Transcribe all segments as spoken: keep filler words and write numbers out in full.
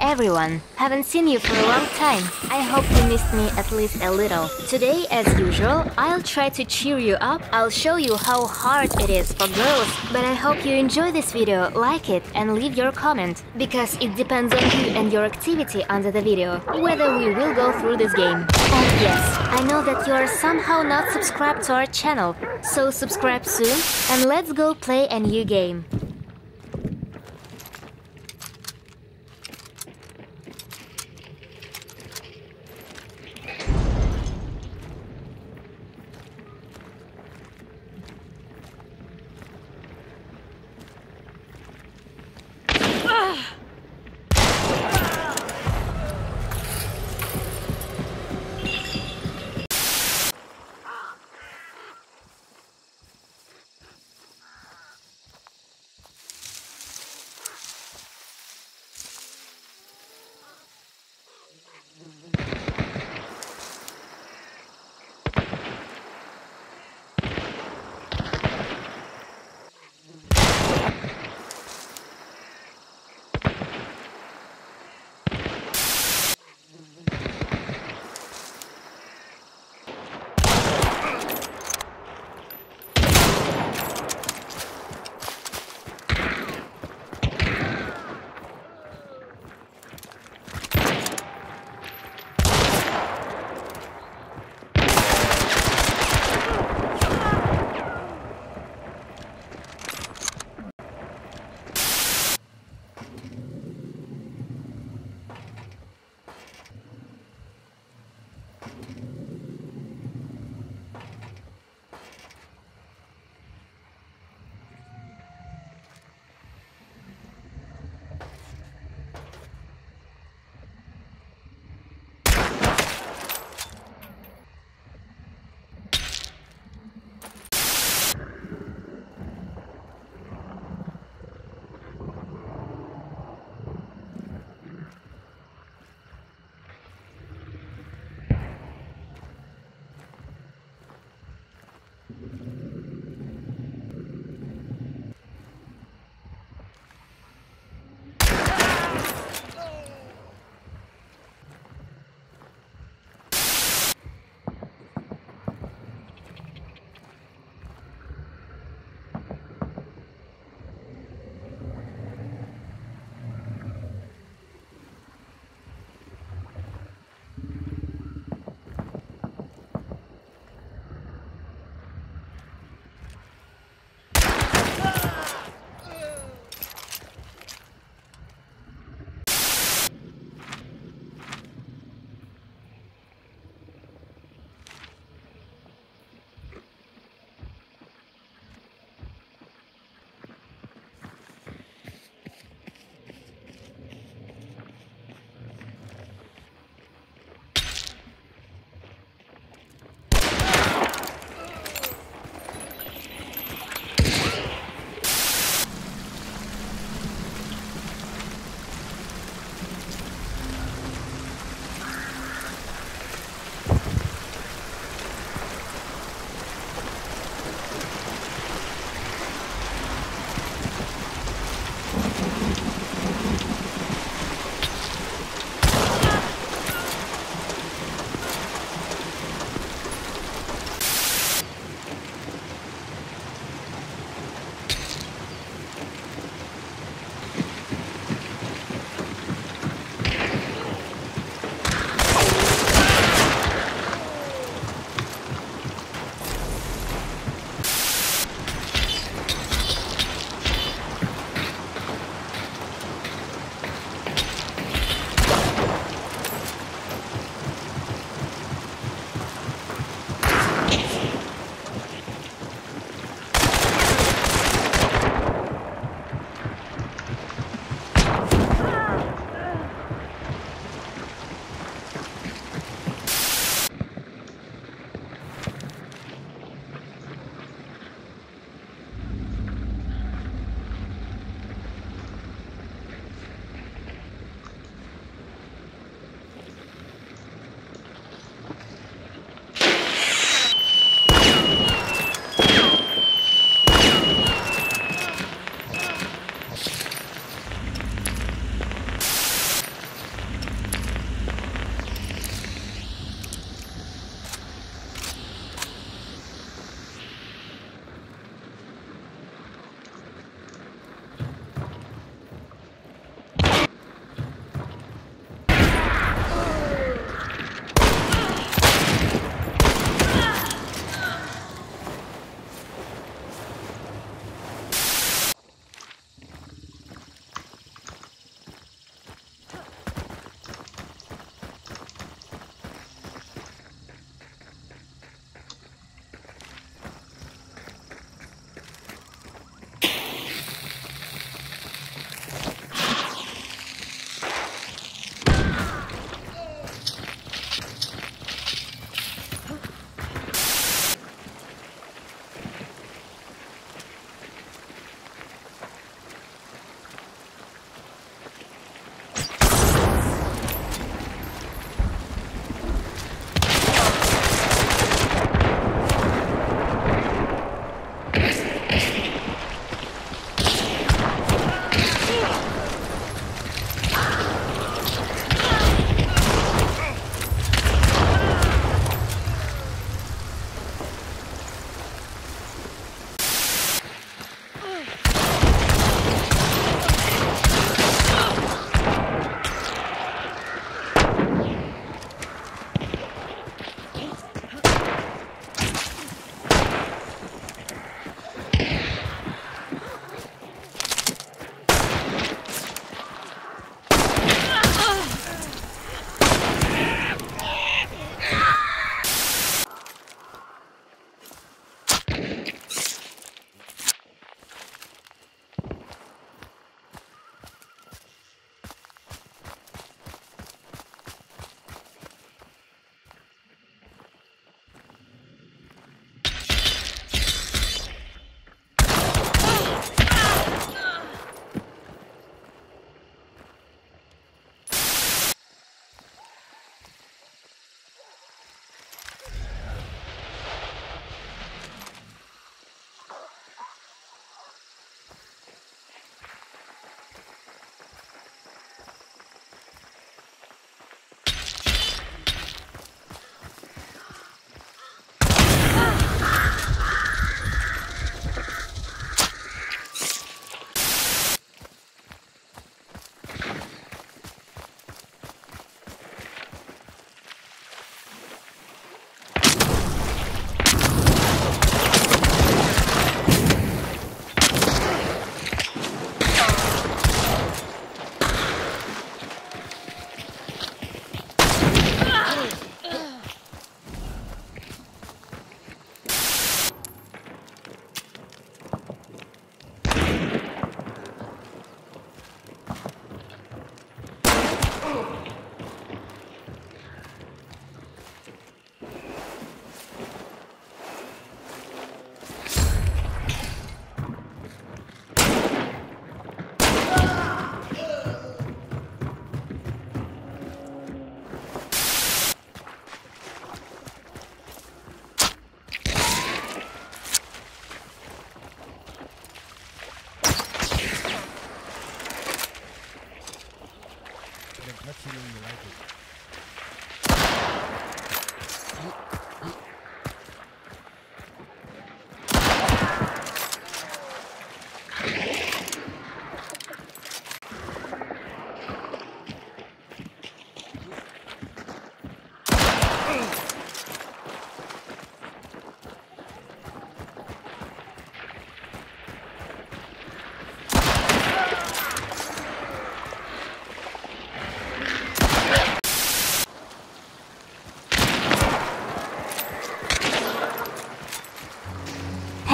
everyone! Haven't seen you for a long time. I hope you missed me at least a little. Today, as usual, I'll try to cheer you up. I'll show you how hard it is for girls. But I hope you enjoy this video, like it, and leave your comment. Because it depends on you and your activity under the video, whether we will go through this game. And yes, I know that you are somehow not subscribed to our channel. So subscribe soon, and let's go play a new game.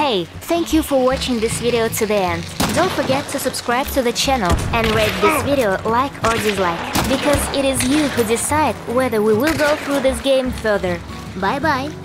Hey, thank you for watching this video to the end. Don't forget to subscribe to the channel and rate this video like or dislike, because it is you who decide whether we will go through this game further. Bye bye!